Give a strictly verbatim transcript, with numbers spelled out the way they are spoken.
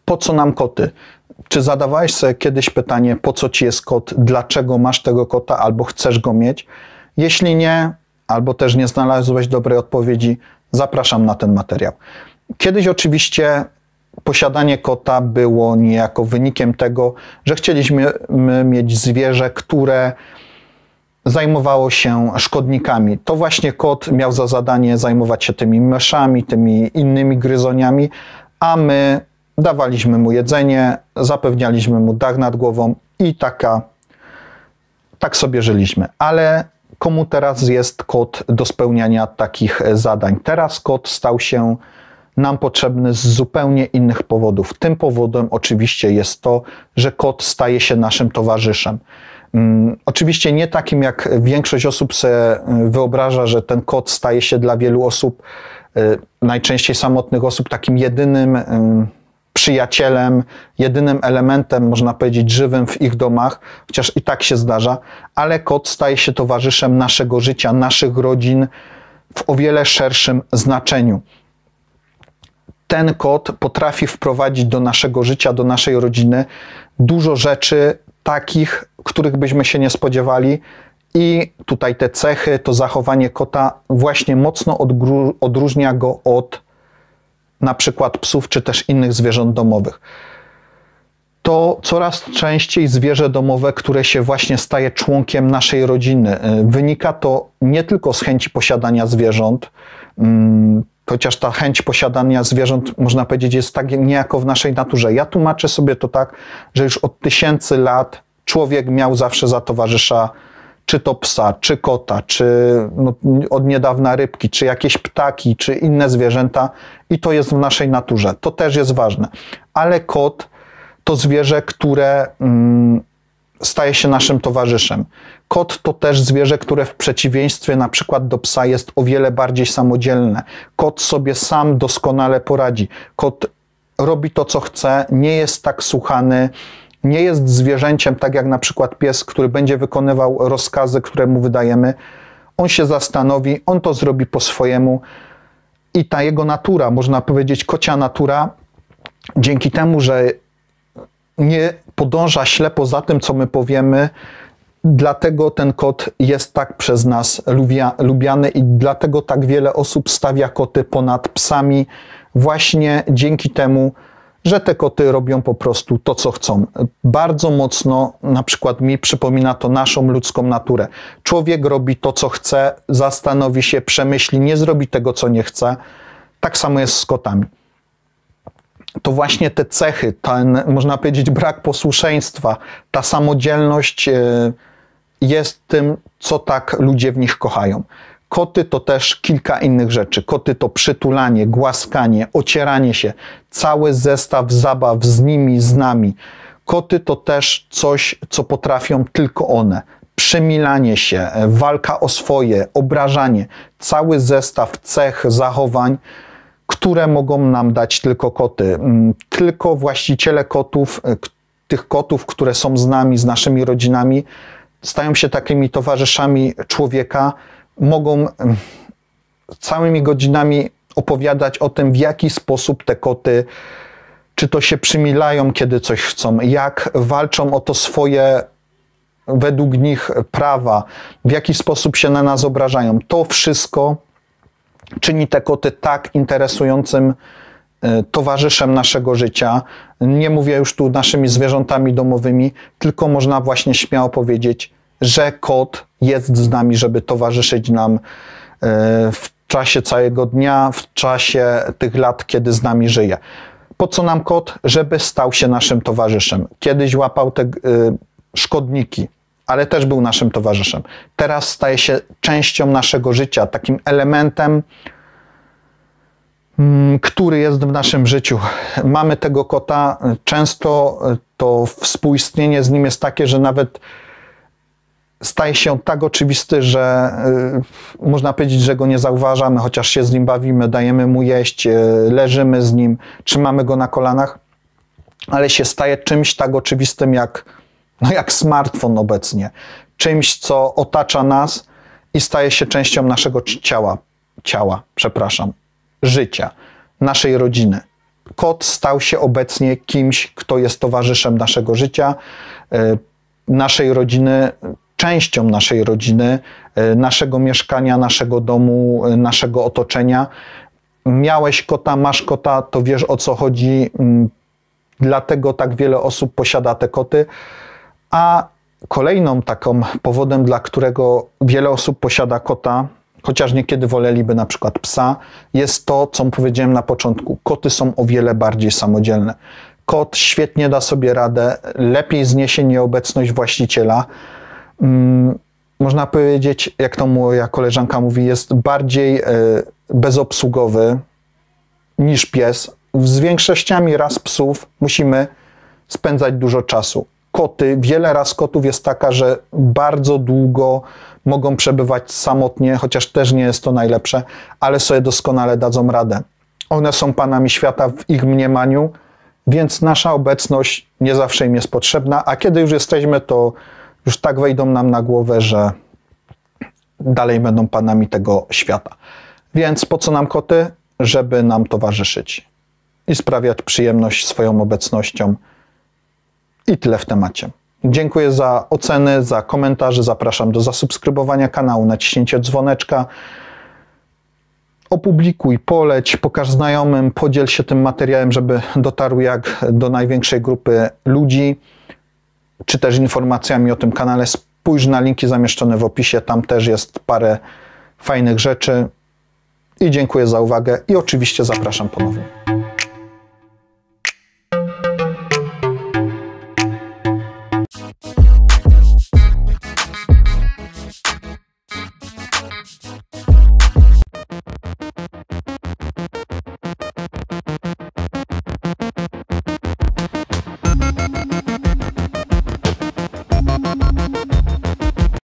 Po co nam koty? Czy zadawałeś sobie kiedyś pytanie, po co ci jest kot, dlaczego masz tego kota albo chcesz go mieć? Jeśli nie, albo też nie znalazłeś dobrej odpowiedzi, zapraszam na ten materiał. Kiedyś oczywiście posiadanie kota było niejako wynikiem tego, że chcieliśmy mieć zwierzę, które zajmowało się szkodnikami. To właśnie kot miał za zadanie zajmować się tymi myszami, tymi innymi gryzoniami, a my dawaliśmy mu jedzenie, zapewnialiśmy mu dach nad głową i taka, tak sobie żyliśmy. Ale komu teraz jest kot do spełniania takich zadań? Teraz kot stał się nam potrzebny z zupełnie innych powodów. Tym powodem oczywiście jest to, że kot staje się naszym towarzyszem. Um, oczywiście nie takim, jak większość osób sobie wyobraża, że ten kot staje się dla wielu osób, y, najczęściej samotnych osób, takim jedynym y, przyjacielem, jedynym elementem, można powiedzieć, żywym w ich domach, chociaż i tak się zdarza, ale kot staje się towarzyszem naszego życia, naszych rodzin w o wiele szerszym znaczeniu. Ten kot potrafi wprowadzić do naszego życia, do naszej rodziny dużo rzeczy takich, których byśmy się nie spodziewali i tutaj te cechy, to zachowanie kota właśnie mocno odróżnia go od na przykład psów czy też innych zwierząt domowych. To coraz częściej zwierzę domowe, które się właśnie staje członkiem naszej rodziny. Wynika to nie tylko z chęci posiadania zwierząt, chociaż ta chęć posiadania zwierząt, można powiedzieć, jest tak niejako w naszej naturze. Ja tłumaczę sobie to tak, że już od tysięcy lat człowiek miał zawsze za towarzysza czy to psa, czy kota, czy no, od niedawna rybki, czy jakieś ptaki, czy inne zwierzęta i to jest w naszej naturze. To też jest ważne. Ale kot to zwierzę, które mm, staje się naszym towarzyszem. Kot to też zwierzę, które w przeciwieństwie na przykład do psa jest o wiele bardziej samodzielne. Kot sobie sam doskonale poradzi. Kot robi to, co chce, nie jest tak słuchany, nie jest zwierzęciem tak jak na przykład pies, który będzie wykonywał rozkazy, które mu wydajemy. On się zastanowi, on to zrobi po swojemu i ta jego natura, można powiedzieć kocia natura, dzięki temu, że nie podąża ślepo za tym, co my powiemy, dlatego ten kot jest tak przez nas lubia, lubiany i dlatego tak wiele osób stawia koty ponad psami, właśnie dzięki temu, że te koty robią po prostu to, co chcą. Bardzo mocno, na przykład mi przypomina to naszą ludzką naturę. Człowiek robi to, co chce, zastanowi się, przemyśli, nie zrobi tego, co nie chce. Tak samo jest z kotami. To właśnie te cechy, ten, można powiedzieć, brak posłuszeństwa, ta samodzielność jest tym, co tak ludzie w nich kochają. Koty to też kilka innych rzeczy. Koty to przytulanie, głaskanie, ocieranie się, cały zestaw zabaw z nimi, z nami. Koty to też coś, co potrafią tylko one. Przymilanie się, walka o swoje, obrażanie, cały zestaw cech, zachowań, które mogą nam dać tylko koty. Tylko właściciele kotów, tych kotów, które są z nami, z naszymi rodzinami, stają się takimi towarzyszami człowieka, mogą całymi godzinami opowiadać o tym, w jaki sposób te koty, czy to się przymilają, kiedy coś chcą, jak walczą o to swoje, według nich, prawa, w jaki sposób się na nas obrażają. To wszystko czyni te koty tak interesującym towarzyszem naszego życia. Nie mówię już tu naszymi zwierzętami domowymi, tylko można właśnie śmiało powiedzieć, że kot jest z nami, żeby towarzyszyć nam w czasie całego dnia, w czasie tych lat, kiedy z nami żyje. Po co nam kot? Żeby stał się naszym towarzyszem. Kiedyś łapał te szkodniki, ale też był naszym towarzyszem. Teraz staje się częścią naszego życia, takim elementem, który jest w naszym życiu. Mamy tego kota, często to współistnienie z nim jest takie, że nawet staje się tak oczywisty, że y, można powiedzieć, że go nie zauważamy, chociaż się z nim bawimy, dajemy mu jeść, y, leżymy z nim, trzymamy go na kolanach, ale się staje czymś tak oczywistym jak, no jak smartfon obecnie. Czymś, co otacza nas i staje się częścią naszego ciała, ciała, przepraszam, życia, naszej rodziny. kot stał się obecnie kimś, kto jest towarzyszem naszego życia, naszej rodziny, częścią naszej rodziny, naszego mieszkania, naszego domu, naszego otoczenia. Miałeś kota, masz kota, to wiesz, o co chodzi, dlatego tak wiele osób posiada te koty. A kolejną taką powodem, dla którego wiele osób posiada kota, chociaż niekiedy woleliby na przykład psa, jest to, co powiedziałem na początku. Koty są o wiele bardziej samodzielne. Kot świetnie da sobie radę, lepiej zniesie nieobecność właściciela. Hmm, można powiedzieć, jak to moja koleżanka mówi, jest bardziej e, bezobsługowy niż pies. Z większościami ras psów musimy spędzać dużo czasu. Koty, wiele ras kotów jest taka, że bardzo długo mogą przebywać samotnie, chociaż też nie jest to najlepsze, ale sobie doskonale dadzą radę. One są panami świata w ich mniemaniu, więc nasza obecność nie zawsze im jest potrzebna, a kiedy już jesteśmy, to już tak wejdą nam na głowę, że dalej będą panami tego świata. Więc po co nam koty? Żeby nam towarzyszyć i sprawiać przyjemność swoją obecnością. I tyle w temacie. Dziękuję za oceny, za komentarze. Zapraszam do zasubskrybowania kanału, naciśnięcia dzwoneczka. Opublikuj, poleć, pokaż znajomym, podziel się tym materiałem, żeby dotarł jak do największej grupy ludzi, czy też informacjami o tym kanale. Spójrz na linki zamieszczone w opisie, tam też jest parę fajnych rzeczy. I dziękuję za uwagę i oczywiście zapraszam ponownie.